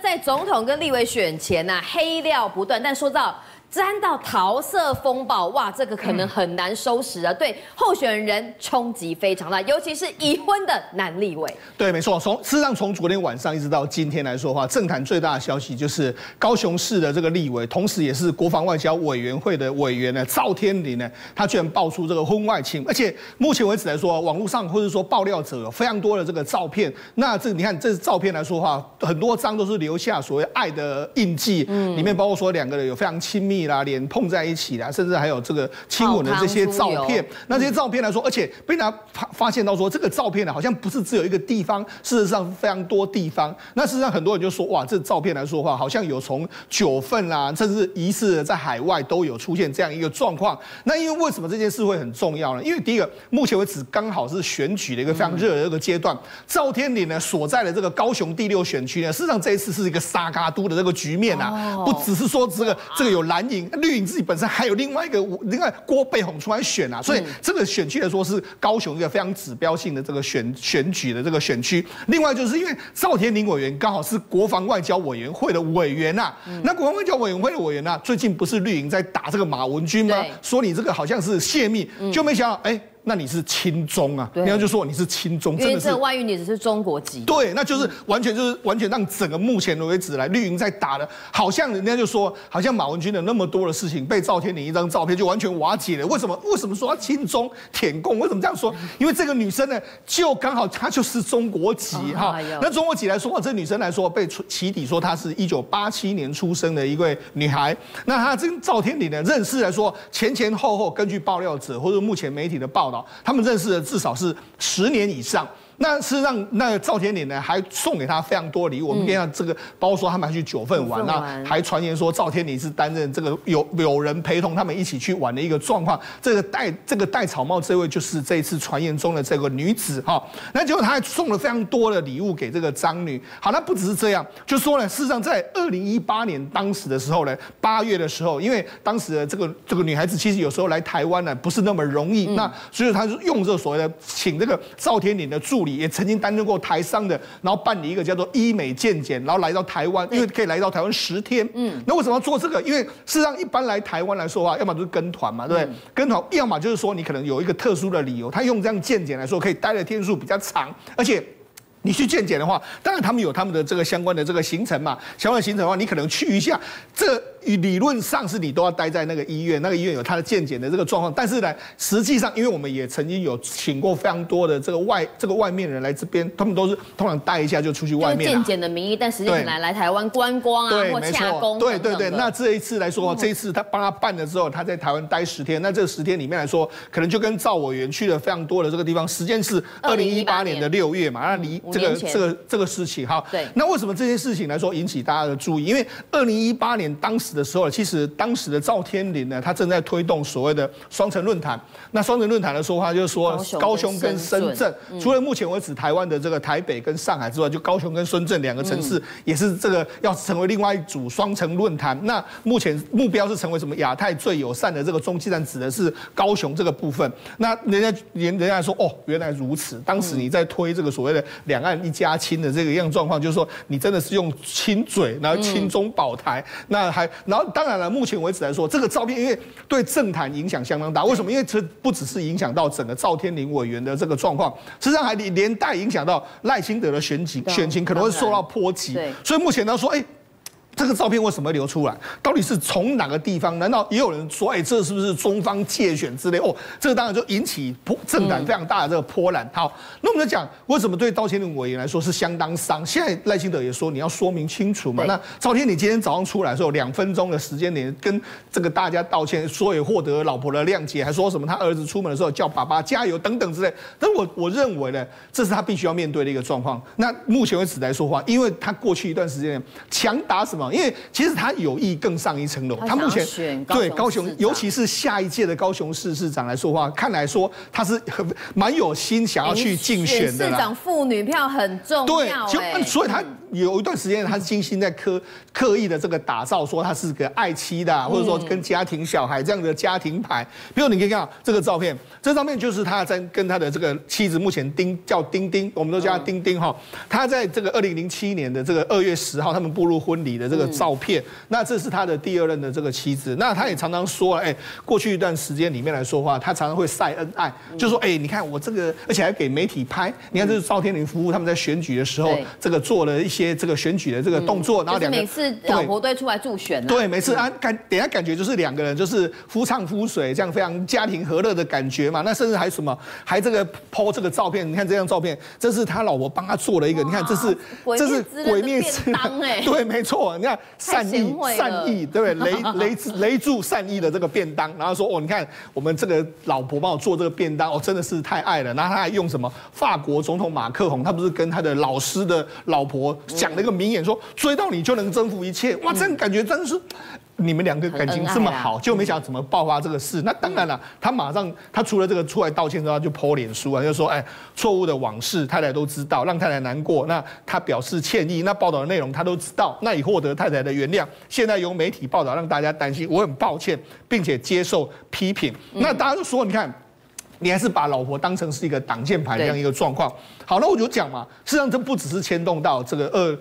在总统跟立委选前呐，黑料不断，但说到沾到桃色风暴，哇，这个可能很难收拾啊，对候选人冲击非常大，尤其是已婚的男立委。 对，没错，事实上从昨天晚上一直到今天来说的话，政坛最大的消息就是高雄市的这个立委，同时也是国防外交委员会的委员呢，赵天麟呢，他居然爆出这个婚外情，而且目前为止来说，网络上或者说爆料者有非常多的这个照片，那你看这照片来说的话，很多张都是留下所谓爱的印记，里面包括说两个人有非常亲密啦，脸碰在一起啦，甚至还有这个亲吻的这些照片。那这些照片来说，而且被他发现到说，这个照片呢，好像不是只有一个地方，事实上非常多地方。那事实上很多人就说，哇，这照片来说的话，好像有从9份啦，甚至疑似在海外都有出现这样一个状况。那因为什么这件事会很重要呢？因为第一个，目前为止刚好是选举的一个非常热的一个阶段。赵天麟呢所在的这个高雄第6选区呢，事实上这一次是一个沙嘎都的这个局面啊，不只是说这个有蓝营。绿营自己本身还有另外郭被洪出来选啊，所以这个选区来说是高雄一个非常指标性的这个选举的这个选区。另外就是因为赵天麟委员刚好是国防外交委员会的委员啊，那国防外交委员会的委员啊，最近不是绿营在打这个马文君吗？说你这个好像是泄密，就没想到那你是亲中啊？人家就说你是亲中， 因为这外遇你只是中国籍。 对，那就是完全让整个目前为止来绿营在打的，好像人家就说，好像马文君的那么多的事情被赵天麟一张照片就完全瓦解了。为什么说他亲中舔共？为什么这样说？因为这个女生呢，就刚好她就是中国籍哈。那中国籍来说，这女生来说被起底说她是1987年出生的一位女孩。那她跟赵天麟呢认识来说，前后根据爆料者或者目前媒体的报道，他们认识的至少是10年以上。那事实上，那赵天麟呢还送给他非常多礼物。我们跟他这个，包括说他们还去9份玩，那还传言说赵天麟是担任这个有人陪同他们一起去玩的一个状况。这个戴草帽这位就是这一次传言中的这个女子哈。那结果他还送了非常多的礼物给这个张女。好，那不只是这样，就说呢，事实上在2018年当时的时候呢，8月的时候，因为当时的这个女孩子其实有时候来台湾呢不是那么容易，那所以他就用这所谓的请这个赵天麟的助理。也曾经担任过台商的，然后办理一个叫做医美健检，然后来到台湾，因为可以来到台湾10天。那为什么要做这个？因为事实上一般来台湾来说的话，要么就是跟团嘛，对不对？跟团，要么就是说你可能有一个特殊的理由，他用这样健检来说，可以待的天数比较长，而且。你去健检的话，当然他们有他们的这个相关的这个行程嘛，相关的行程的话，你可能去一下，这理论上是你都要待在那个医院，那个医院有他的健检的这个状况，但是呢，实际上因为我们也曾经有请过非常多的这个外面人来这边，他们都是通常待一下就出去外面健检的名义，但实际上来台湾观光啊，或洽公。 对，那这一次来说，这一次他帮他办了之后，他在台湾待10天，那这10天里面来说，可能就跟赵委员去了非常多的这个地方，时间是2018年的6月嘛，那离这个事情哈， 对， 那为什么这件事情来说引起大家的注意？因为2018年当时的时候，其实当时的赵天麟呢，他正在推动所谓的双城论坛。那双城论坛的说法就是说，高雄跟深圳，除了目前为止台湾的这个台北跟上海之外，就高雄跟深圳2个城市也是这个要成为另外一组双城论坛。那目前目标是成为什么亚太最友善的这个中继站，指的是高雄这个部分。那人家说哦，原来如此，当时你在推这个所谓的两岸一家亲的这个样状况，就是说你真的是用亲嘴，然后亲中保台，然后当然了，目前为止来说，这个照片因为对政坛影响相当大。为什么？因为这不只是影响到整个赵天麟委员的这个状况，实际上还连带影响到赖清德的选情可能会受到波及。所以目前他说，这个照片为什么会流出来？到底是从哪个地方？难道也有人说，这是不是中方借选之类？这个当然就引起政坛非常大的这个波澜。好，那我们就讲为什么对赵天麟委员来说是相当伤。现在赖清德也说你要说明清楚嘛。那赵天麟今天早上出来的时候，2分钟的时间点跟这个大家道歉，说也获得老婆的谅解，还说什么他儿子出门的时候叫爸爸加油等等之类。但我认为呢，这是他必须要面对的一个状况。那目前为止来说话，因为他过去一段时间强打什么么？因为其实他有意更上一层楼。他目前对高雄，尤其是下一届的高雄市市长来说话，看来说他是蛮有心想要去竞选的啦。 市长妇女票很重要， 对，所以他有一段时间他是精心在刻意的这个打造，说他是个爱妻的，或者说跟家庭小孩这样的家庭牌。比如你可以看到这个照片，这照片就是他在跟他的这个妻子，目前叫丁丁，我们都叫他丁丁哈。他在这个2007年的这个2月10号，他们步入婚礼的这个照片。那这是他的第2任的这个妻子。那他也常常说，过去一段时间里面来说话，他常常会晒恩爱，就说，你看我这个，而且还给媒体拍。你看这是赵天麟夫妇他们在选举的时候，这个做了一些这个选举的这个动作，然后每次老婆队出来助选， 对，每次等下感觉就是2个人就是夫唱妇随，这样非常家庭和乐的感觉嘛。那甚至还什么，还这个 po 这个照片，你看这张照片，这是他老婆帮他做了一个，你看这是鬼灭之刃，对，没错，你看善意，对不对？雷住善意的这个便当，然后说你看我们这个老婆帮我做这个便当，真的是太爱了。然后他还用什么法国总统马克宏，他不是跟他的老师的老婆讲了一个名言，说追到你就能征服一切。哇，这样感觉真的是。你们2个感情这么好，就没想到怎么爆发这个事。那当然了，他除了这个出来道歉之后，就 po 脸书啊，就说错误的往事太太都知道，让太太难过。那他表示歉意，那报道的内容他都知道，那已获得太太的原谅。现在由媒体报道让大家担心，我很抱歉，并且接受批评。那大家都说，你看。你还是把老婆当成是一个挡箭牌这样一个状况。好，那我就讲嘛，事实上这不只是牵动到这个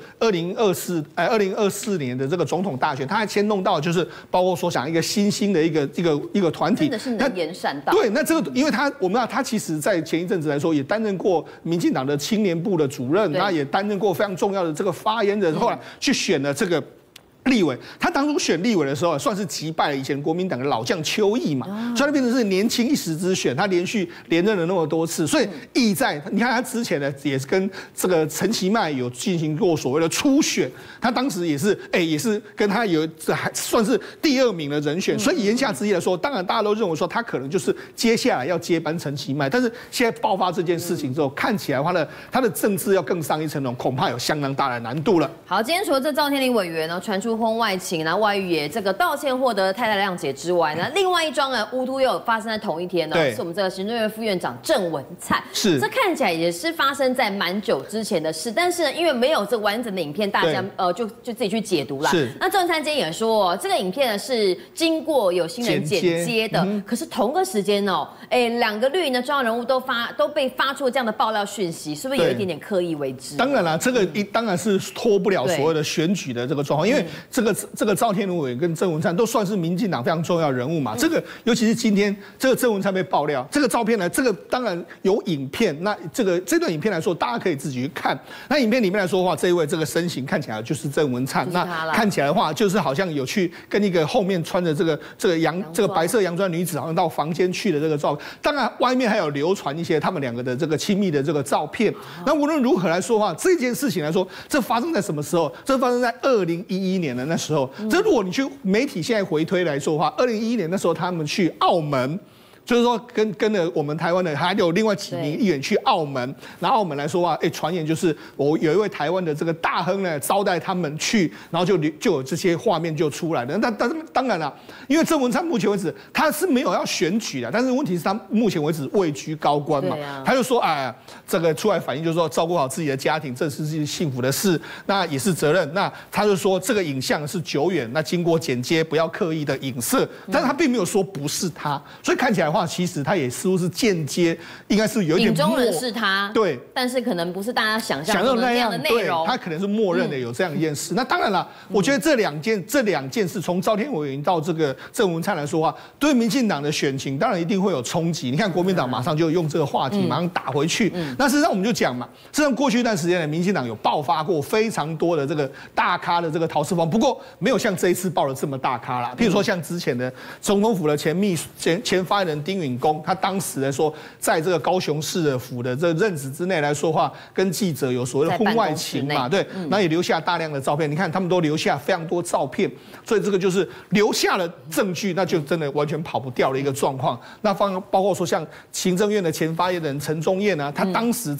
2024年的这个总统大选，它还牵动到就是包括说想一个新兴的一个团体， 真的是能言善道。 对，那这个因为我们知道他其实在前一阵子来说也担任过民进党的青年部的主任，那也担任过非常重要的这个发言人，后来去选了这个。立委，他当初选立委的时候，算是击败了以前国民党的老将邱毅嘛，所以他变成是年轻一时之选，他连续连任了那么多次，所以毅在，你看他之前呢也是跟这个陈其迈有进行过所谓的初选，他当时也是跟他有还算是第2名的人选，所以言下之意来说，当然大家都认为说他可能就是接下来要接班陈其迈，但是现在爆发这件事情之后，看起来他的政治要更上一层楼，恐怕有相当大的难度了。 好，今天除了这赵天麟委员呢传出婚外情，然后外遇也这个道歉获得太太谅解之外呢，另外一桩呢乌突又有发生在同一天呢，是我们这个行政院副院长郑文灿， 是这看起来也是发生在蛮久之前的事，但是呢因为没有这完整的影片，大家就自己去解读啦。 是， 那郑文灿今天也说，这个影片呢是经过有心人剪接的，可是同个时间2个绿营的重要人物都被发出这样的爆料讯息，是不是有一点点刻意为之？ 当然啦，这个当然是脱不了所谓的选举的这个状况，因为这个赵天麟委员跟郑文灿都算是民进党非常重要的人物嘛。这个尤其是今天这个郑文灿被爆料，这个照片呢，这个当然有影片，那这段影片来说，大家可以自己去看。那影片里面来说的话，这一位这个身形看起来就是郑文灿，那看起来的话就是好像有去跟一个后面穿着这个白色洋装女子好像到房间去的这个照片。当然外面还有流传一些他们2个的这个亲密的这个照片。那无论如何来说的话，这件事情来说，这发生在什么时候？这发生在2011年的那时候。这如果你去媒体现在回推来说的话，2011年那时候他们去澳门。就是说跟了我们台湾的还有另外几名议员去澳门，然后澳门来说啊，传言就是我有一位台湾的这个大亨呢招待他们去，然后就有这些画面就出来了。但当然了，因为郑文灿目前为止他是没有要选举的，但是问题是他目前为止位居高官嘛，他就说这个出来反映就是说照顾好自己的家庭，这是件幸福的事，那也是责任。那他就说这个影像是久远，那经过剪接，不要刻意的影射，但是他并没有说不是他，所以看起来的话，其实他也似乎是间接，应该是有一点影中人是他， 对， 但是可能不是大家想象中的那样的内容， 他可能是默认的有这样一件事。那当然了，我觉得这两件事，从赵天委员到这个郑文灿来说话，对民进党的选情当然一定会有冲击。你看国民党马上就用这个话题马上打回去。那事实上我们就讲嘛，事实上过去一段时间呢，民进党有爆发过非常多的这个大咖的这个陶氏风，不过没有像这一次爆的这么大咖啦。譬如说像之前的总统府的前发言人丁允恭，他当时来说，在这个高雄市的府的这任职之内来说话，跟记者有所谓的婚外情嘛，对，那也留下大量的照片。你看他们都留下非常多照片，所以这个就是留下了证据，那就真的完全跑不掉的一个状况。那包括说像行政院的前发言人陈宗彦啊，他当时在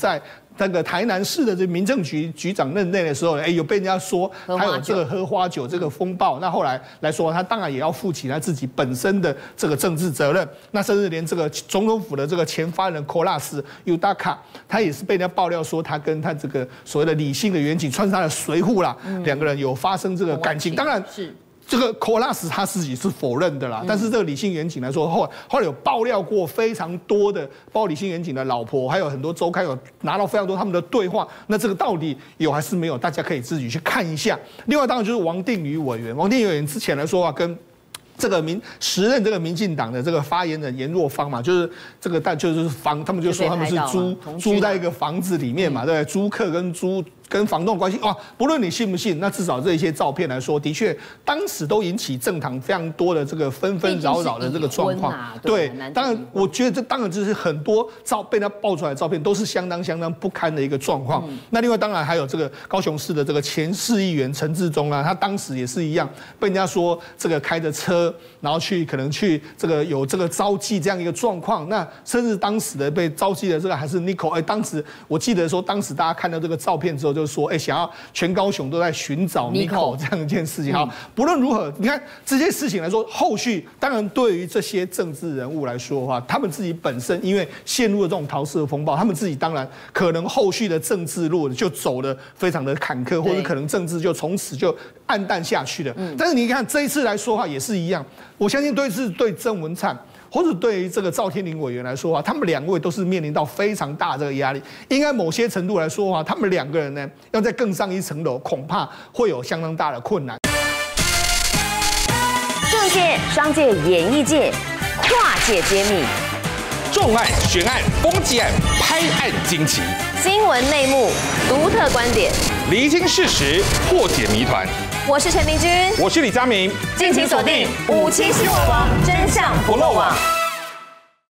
那个台南市的这民政局局长任内的时候，有被人家说他有这个喝花酒这个风暴。那后来来说，他当然也要负起他自己本身的这个政治责任。那甚至连这个总统府的这个前发言人 Kolas Yudaka， 他也是被人家爆料说，他跟他这个所谓的李姓的远景穿插了水户啦，两个人有发生这个感情。当然是。这个 Kolas 他自己是否认的啦，但是这个李姓远景来说，后来有爆料过非常多的，包括李姓远景的老婆，还有很多周刊有拿到非常多他们的对话。那这个到底有还是没有？大家可以自己去看一下。另外，当然就是王定宇委员，王定宇委员之前来说啊，跟这个时任这个民进党的这个发言人颜若芳嘛，就是这个就是他们就说他们是租在一个房子里面嘛，对不对？租客跟房东的关系哇，不论你信不信，那至少这一些照片来说，的确当时都引起政坛非常多的这个纷纷扰扰的这个状况。对，当然我觉得这当然就是很多被他爆出来的照片都是相当不堪的一个状况。那另外当然还有这个高雄市的这个前市议员陈致中啊，他当时也是一样被人家说这个开着车，然后可能去这个有这个招妓这样一个状况。那甚至当时的被招妓的这个还是 Nico， 当时我记得说当时大家看到这个照片之后就说，想要全高雄都在寻找 Nico 这样一件事情。好，不论如何，你看这些事情来说，后续当然对于这些政治人物来说的话，他们自己本身因为陷入了这种桃色风暴，他们自己当然可能后续的政治路就走得非常的坎坷，或者可能政治就从此就黯淡下去了。但是你看这一次来说的话也是一样，我相信对郑文灿。或者对于这个赵天麟委员来说啊，他们两位都是面临到非常大的这个压力。应该某些程度来说啊，他们两个人呢，要再更上一层楼，恐怕会有相当大的困难。 政界、商界、演艺界，跨界揭秘， 重案、悬案、攻击案、拍案惊奇， 新闻内幕、独特观点， 厘清事实，破解谜团。 我是陈明君， 我是李佳明， 敬请锁定57新闻网，真相不漏网。